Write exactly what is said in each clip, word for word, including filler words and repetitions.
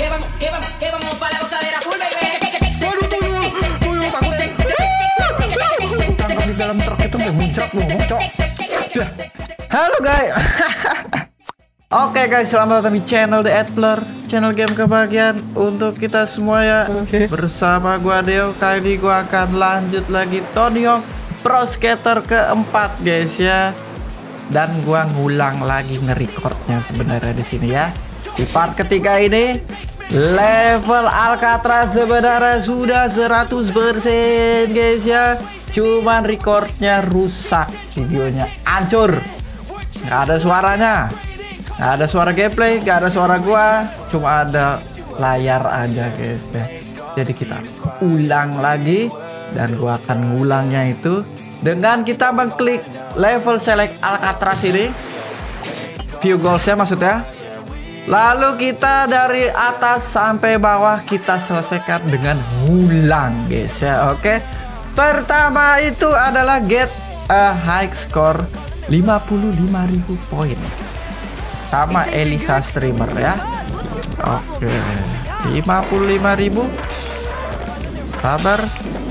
Tangkap di dalam truk itu nggak muncrat ngomong, cok. Halo guys. Oke guys, selamat datang di channel The Adler, channel game kebahagiaan untuk kita semua ya. Okay. Bersama gua Deo, kali ini gua akan lanjut lagi Tony Hawk Pro Skater keempat guys ya. Dan gua ngulang lagi nge-recordnya sebenarnya di sini ya. Di part ketiga ini level Alcatraz sebenarnya sudah seratus persen guys ya. Cuman recordnya rusak, videonya hancur, nggak ada suaranya, nggak ada suara gameplay, nggak ada suara gua, cuma ada layar aja guys ya. Jadi kita ulang lagi, dan gua akan ngulangnya itu dengan kita mengklik level select Alcatraz ini, view goalsnya maksudnya. Lalu kita dari atas sampai bawah kita selesaikan dengan ngulang guys ya. Oke, pertama itu adalah get a high score lima puluh lima ribu poin sama Elisa streamer ya. Oke, lima puluh lima ribu. Sabar.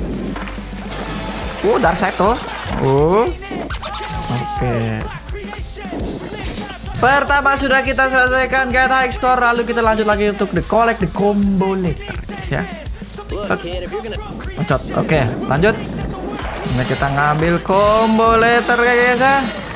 Uh, Darkseid tuh. Uh. Oke. Pertama sudah kita selesaikan get high score, lalu kita lanjut lagi untuk the collect the combo later guys ya. Pencet. Oke, lanjut. Ini kita ngambil combo later guys ya.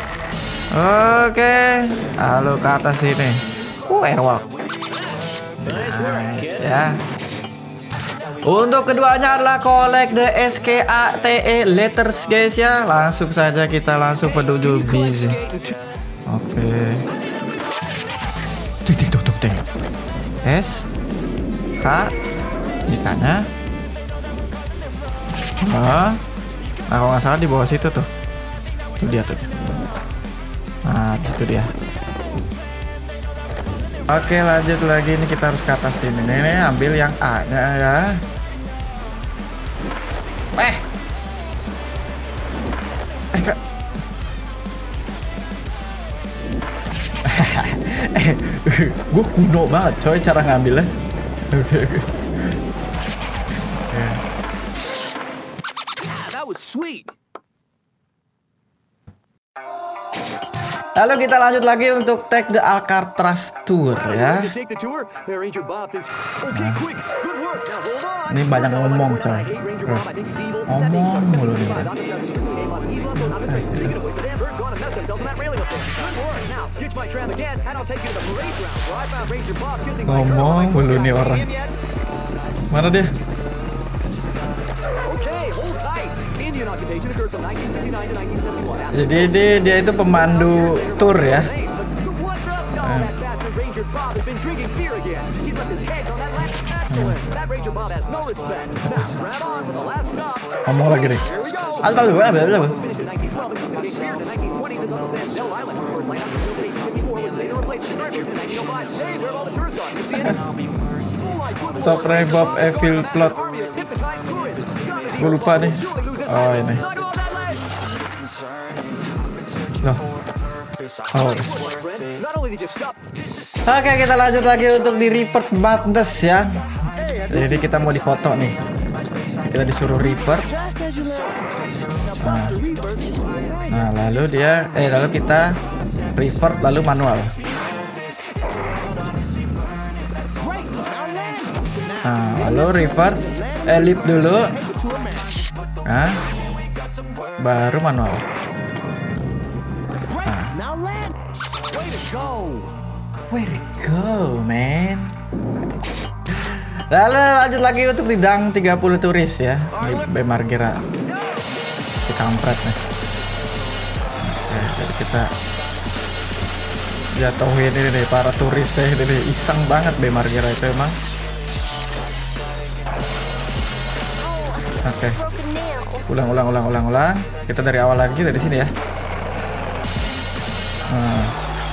Oke, lalu ke atas sini. Uh, airwalk. Nice ya. Untuk keduanya adalah collect the S K A T E letters guys ya. Langsung saja kita langsung menuju busy. Oke. Tik tik tuk tuk tik. S K ikannya. Nah, nah kalau nggak salah di bawah situ tuh. Itu dia tuh. Nah, di situ dia. Oke, lanjut lagi, ini kita harus ke atas sini. Ini ambil yang A-nya ya. Eh. Eh, Kak. eh, gue kuno banget coy cara ngambilnya. Oke oke. That was sweet. Lalu kita lanjut lagi untuk take the Alcatraz tour ya. Nah. Ini banyak ngomong coy. Ngomong mulu nih. Ngomong mulu nih orang. Mana dia? Jadi dia, dia itu pemandu tour ya. Hmm. Ngomong lagi deh. Altal dulu, apa apa. Top Bob Evil Plot. Gue lupa nih. Oh ini. Loh. Oh. Oke, kita lanjut lagi untuk di Revert Madness ya. Jadi kita mau dipoto nih. Kita disuruh Revert. Nah. Nah, lalu dia eh lalu kita Revert lalu manual. Nah, lalu Revert eh lip dulu. Nah, baru manual. Nah. Where it go, man? Lalu lanjut lagi untuk di Dang tiga puluh turis ya. Di B Margera. Di kampret nih. Oke, jadi kita jatuhin ini nih para turis ya. Ini iseng banget B Margera itu emang. Oke. Ulang ulang ulang ulang ulang. Kita dari awal lagi dari sini ya. Nah.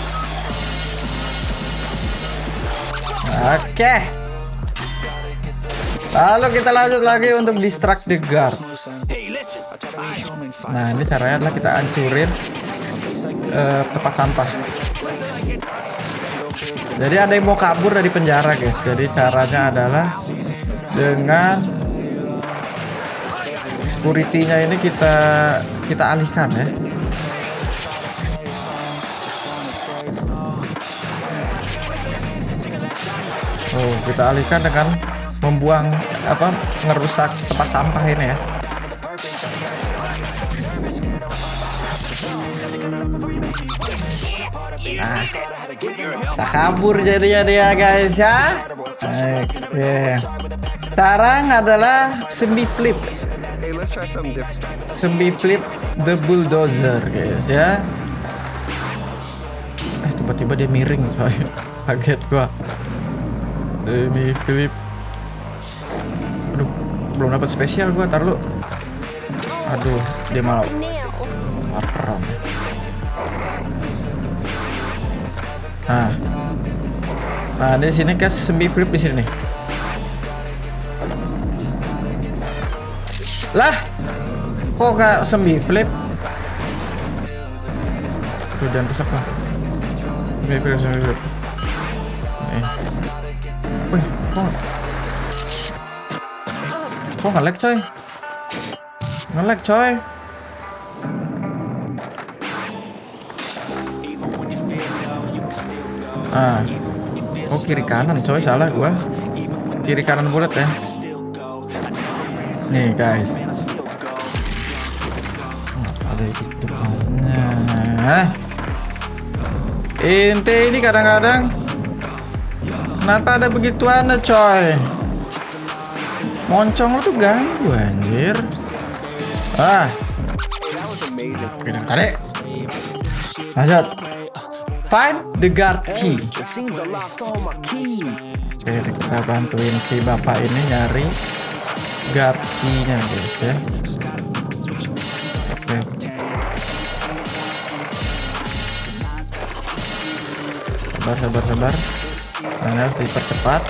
Oke. Lalu kita lanjut lagi untuk distract the guard. Nah, ini caranya adalah kita hancurin uh, tempat sampah. Jadi ada yang mau kabur dari penjara guys. Jadi caranya adalah dengan security-nya ini kita kita alihkan ya. Oh, kita alihkan dengan membuang apa ngerusak tempat sampah ini ya. Nah, bisa kabur jadinya dia guys ya. Oke. Sekarang adalah semi flip. Semi flip the bulldozer guys ya. Eh tiba-tiba dia miring coy. Kaget gua. Semi flip. Aduh, belum dapat spesial gua, tar lu. Aduh, dia malah laparan. Nah, nah di sini guys semi flip di sini. Lah, kok gak semi flip? Tuh jangan rusak lah. Semi flip, semi flip. Nih. Wih, kok kok nggak lag coy? Nggak lag coy. Ah, oh kiri kanan coy, salah gua. Kiri kanan bulat ya. Nih guys. Ada itu banyak. Inti ini kadang-kadang kenapa ada begituan coy? Moncong lu tuh ganggu anjir. Ah. Oke, tadi. Lanjut. Find the guard key. Oke, kita bantuin si bapak ini nyari guard key-nya guys ya. Oke. Sabar, sabar, sabar. Nah, harus dipercepat.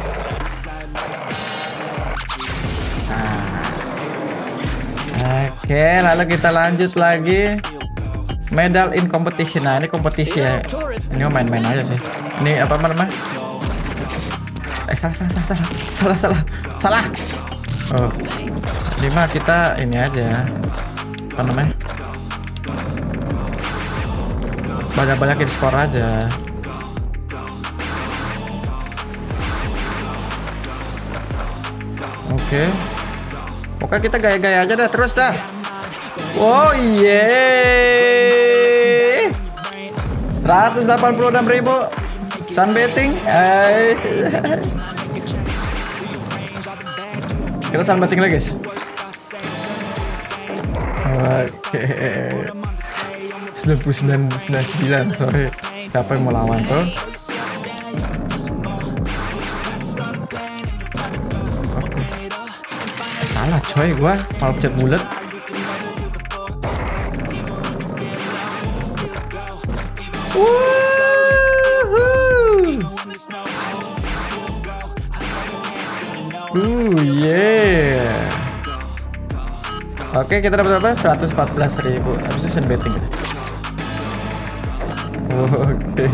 Nah. Oke, lalu kita lanjut lagi. Medal in competition. Nah, ini kompetisi ya. Ini main-main aja sih. Ini apa namanya? Eh, salah, salah, salah, salah, salah, salah, salah. Oh, lima kita ini aja. Apa namanya? Banyak-banyakin skor aja. Oke. Oke, kita gaya-gaya aja dah terus dah. Oh yeah. seratus delapan puluh enam ribu sunbathing. Eh. Kita sunbathing lagi guys. Oke. sembilan puluh sembilan sembilan puluh sembilan. Sorry. Siapa yang mau lawan tuh? Oke. Eh, salah coy, gua malah pencet bulat. Woohoo! Uh, yeah. Oke, kita dapat berapa? seratus empat belas ribu. Habis itu sunbathing kita. Oke.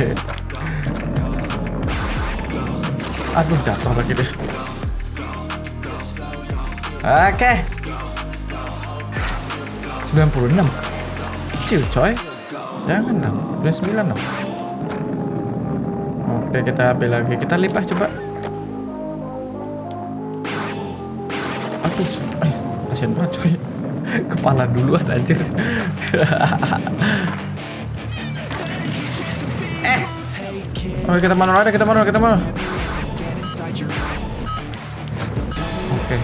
Aduh, jatuh lagi deh. Oke. sembilan puluh enam. Kecil, coy. Jangan dong, udah sembilan dong. Oke, kita ambil lagi. Kita lipat coba. Aduh, eh, kasian banget coy. Kepala duluan anjir. Eh. Oke, kita manual ada, kita manual, kita manual. Oke.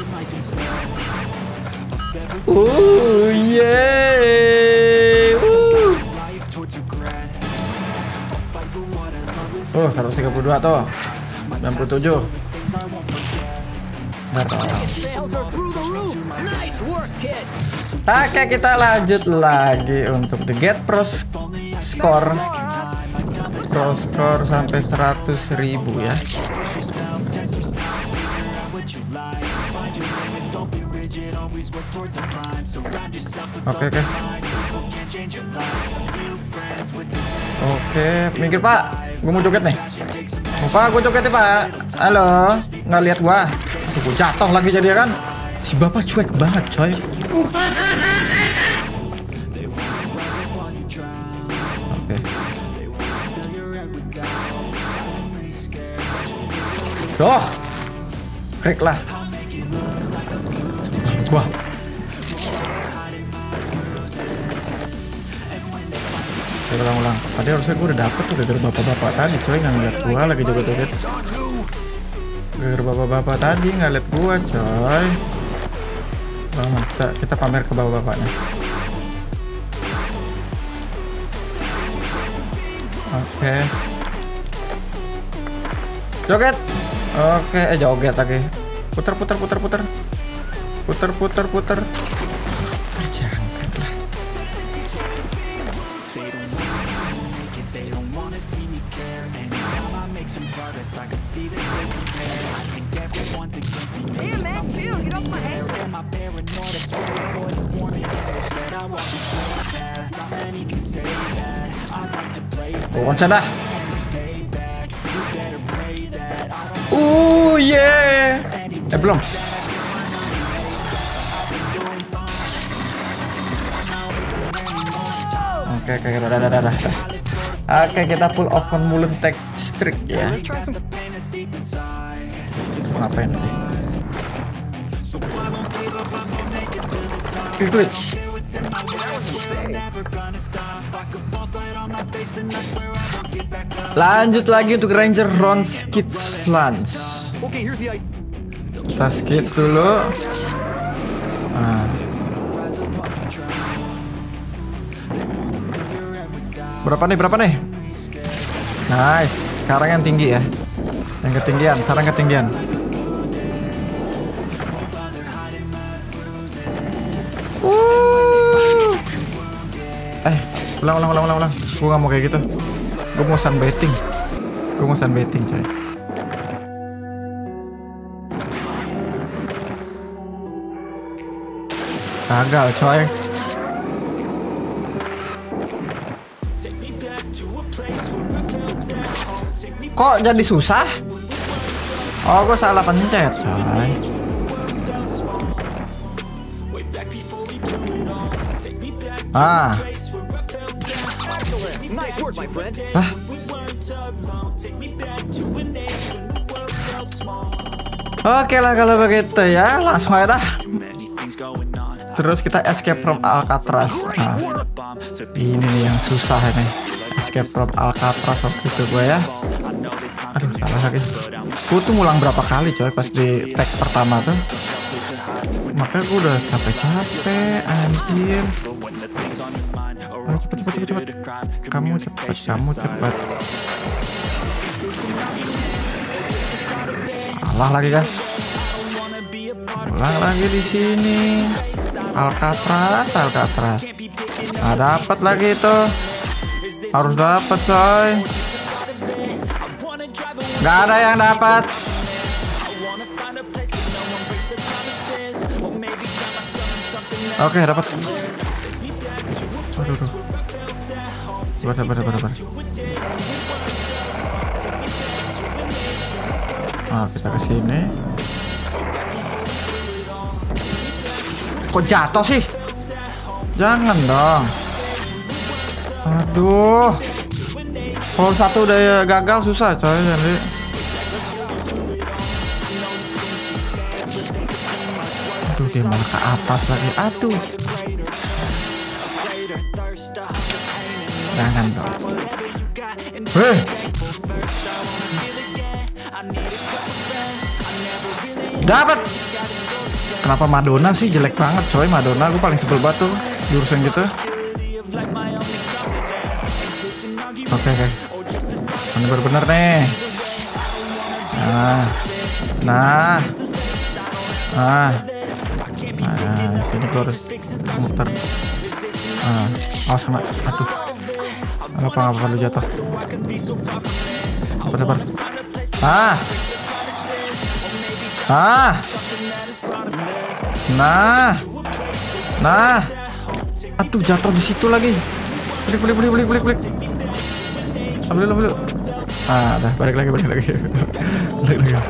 Uh, yeah. Oh, seratus tiga puluh dua tuh. sembilan puluh tujuh. Oke, kita lanjut lagi untuk the get pro score. Pro score sampai seratus ribu ya. Oke, oke. Oke, minggir Pak. Gue mau joget nih. Oh, Pak, gue joget nih Pak. Halo, nggak lihat gua? Aduh, gue jatuh lagi jadi kan. Si bapak cuek banget coy. Oke. Doh, krik lah. Wah. Saya ulang-ulang. Tadi harusnya gue udah dapet tuh dari bapak-bapak tadi, coy, nggak ngeliat gua lagi joget-joget. Dari bapak-bapak tadi nggak liat gua, coy. Lama kita kita pamer ke bapak-bapaknya. Oke. Joget. Oke, eh joget lagi. Putar putar putar putar. Putar putar putar. Berjangkrik lah. Oh, konsen dah. Uh, yeah. Eh, belum. Oke, oke, dah, dah, dah, dah. Oke, kita pull off on Mulen Tech Streak ya. Ngapain tadi? Klik. Lanjut lagi untuk Ranger Ron Skits Lunch. Kita skits dulu. Nah. Berapa nih? Berapa nih? Nice. Sekarang yang tinggi ya. Yang ketinggian. Sekarang ketinggian. Uh. Eh, ulang, ulang, ulang, ulang, ulang. Gue gak mau kayak gitu. Gue mau sunbathing. Gue mau sunbathing, coy. Gagal, coy. Kok jadi susah? Oh, gue salah pencet, coy. Ah. Ah. Oke lah kalau begitu ya, langsung aja dah. Terus kita escape from Alcatraz. Nah, ini nih yang susah ini. Escape from Alcatraz waktu itu gue ya. Aduh, salah lagi. Gue tuh ngulang berapa kali coy pas di tag pertama tuh. Makanya gue udah capek-capek, anjir. Oh, cepet, cepet, cepet, cepet. Kamu cepet, kamu cepet. Kalah lagi kan? Ulang lagi di sini. Alcatraz, Alcatraz. Nah, dapat lagi itu. Harus dapat, coy. Gak ada yang dapat. Oke, dapat. Aduh, aduh. Sabar, sabar, sabar, sabar. Nah, kita ke sini. Kok jatuh sih? Jangan dong. Aduh. Kalau satu udah gagal susah, coy. Jadi aduh, dia malah ke atas lagi. Aduh. Jangan dong. Hei. Dapat. Kenapa Madonna sih jelek banget, coy? Madonna gue paling sebel banget tuh jurusan gitu. Oke, oke. Ini bener-bener nih. Nah. Nah. Nah. Nah, sini gue harus muter. Nah, awas kena. Aduh. Apa apa lu jatuh. Sabar, sabar. Ah. Ah. Nah. Nah. Aduh, jatuh di situ lagi. Balik, balik, balik, balik, balik, balik. ambil dulu, ambil dulu. Ah, dah balik lagi, balik lagi. Balik lagi.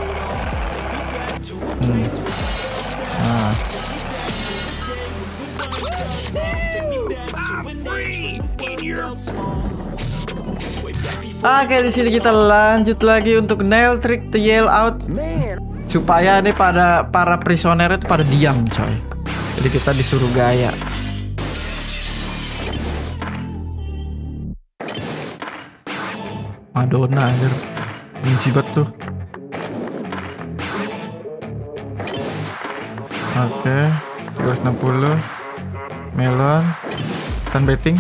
Hmm. Nah. Oke, di sini kita lanjut lagi untuk nail trick the yell out supaya nih pada para prisoner itu pada diam, coy. Jadi kita disuruh gaya. Madonna anjir. Benci banget tuh. Oke, tiga ratus enam puluh. Melon. Kan betting.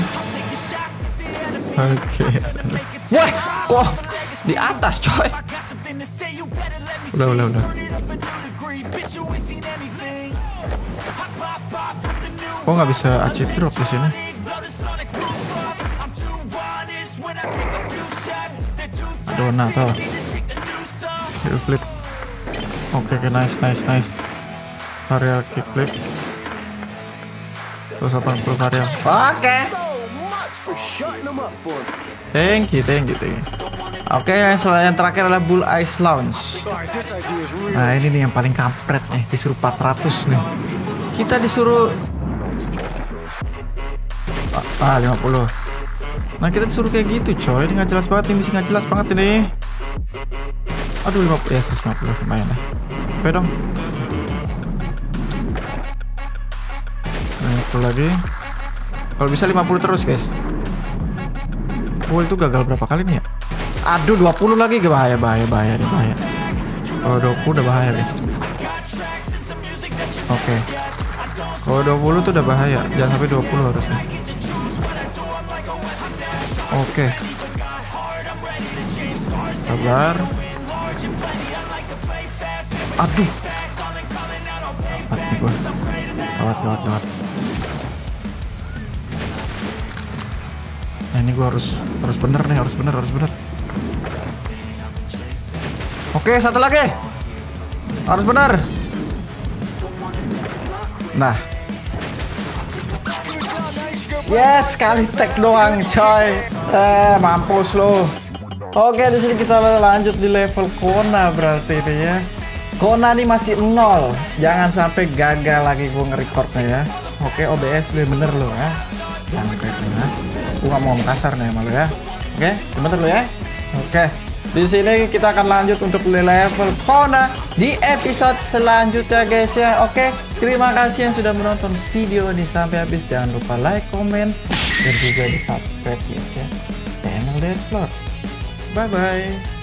Oke. Wah, oh, di atas, coy. Udah, udah, udah. Kok nggak bisa achieve drop di sini? Dona tuh. Hit flip. Oke, okay, nice, nice, nice. Varial kick flip. seratus delapan puluh varial. Oke. Okay. Thank you, thank you, thank you. Oke, okay, yang terakhir adalah Bull Ice Lounge. Nah, ini nih yang paling kampret nih, disuruh empat ratus nih. Kita disuruh ah, lima puluh. Nah, kita disuruh kayak gitu, coy. Ini nggak jelas banget, ini misi nggak jelas banget ini. Aduh, lima puluh ya, seratus lima puluh lumayan lah. Oke dong. lima puluh lagi. Kalau bisa lima puluh terus, guys. Oh, itu gagal berapa kali nih ya? Aduh, dua puluh lagi, ke bahaya, bahaya, bahaya, nih, bahaya. Kalau dua puluh udah bahaya nih. Oke. Okay. Kalau dua puluh tuh udah bahaya, jangan sampai dua puluh harusnya. Oke. Okay. Sabar. Aduh. Mati gua. Lewat, lewat, lewat. Nah, ini gua harus harus bener nih, harus bener, harus bener. Oke, satu lagi. Harus benar. Nah. Yes, sekali tag doang, coy. Eh, mampus lo. Oke, di sini kita lanjut di level Kona berarti ini ya. Kona nih masih nol. Jangan sampai gagal lagi gua nge-recordnya ya. Oke, O B S bener lo ya. Jangan kayak gini. Gua gak mau kasar nih sama lo ya. Oke, bener lo ya. Oke. Di sini kita akan lanjut untuk level Kona di episode selanjutnya, guys ya. Oke, terima kasih yang sudah menonton video ini sampai habis. Jangan lupa like, komen, dan juga di subscribe ya channel The Explore. Bye bye.